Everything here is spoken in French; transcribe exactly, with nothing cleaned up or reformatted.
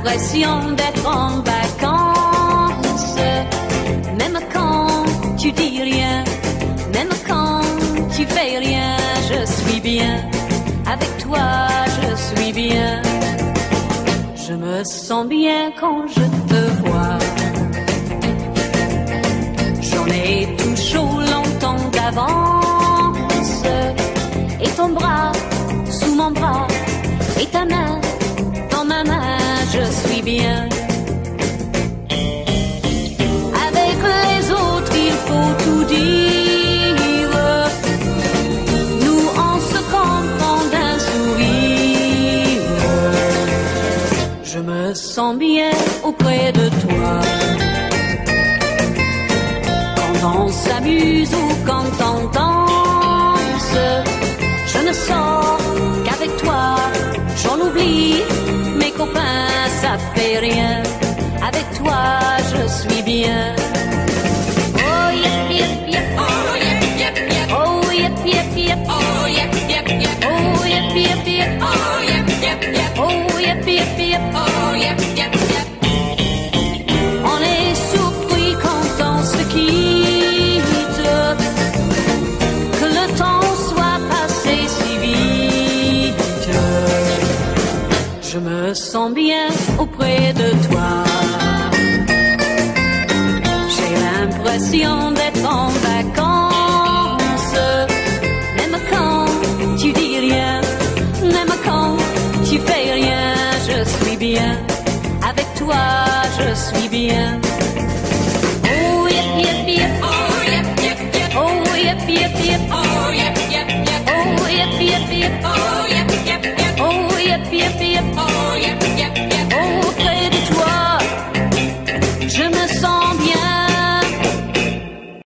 l'impression d'être en vacances. Même quand tu dis rien, même quand tu fais rien, je suis bien. Avec toi, je suis bien. Je me sens bien quand je te vois. J'en ai tout chaud longtemps d'avance. Et ton bras sous mon bras, et ta main dans ma main, je suis bien. Avec les autres, il faut tout dire. Nous, on se comprend d'un sourire. Je me sens bien auprès de toi. Quand on s'amuse ou quand on danse, je ne sors qu'avec toi. J'en oublie mes copains, ça fait rien. Avec toi, je suis bien. Oh yep yep yep, oh yep yep yep, oh yep yep yep, oh yep yep yep, oh yep yep yep, oh yep yep yep, oh yep yep yep, oh yep yep yep. On est surpris quand on se quitte, que le temps soit passé si vite. Je me sens bien auprès de toi. J'ai l'impression d'être en vacances. Même quand tu dis rien, même quand tu fais rien, je suis bien. Avec toi, je suis bien.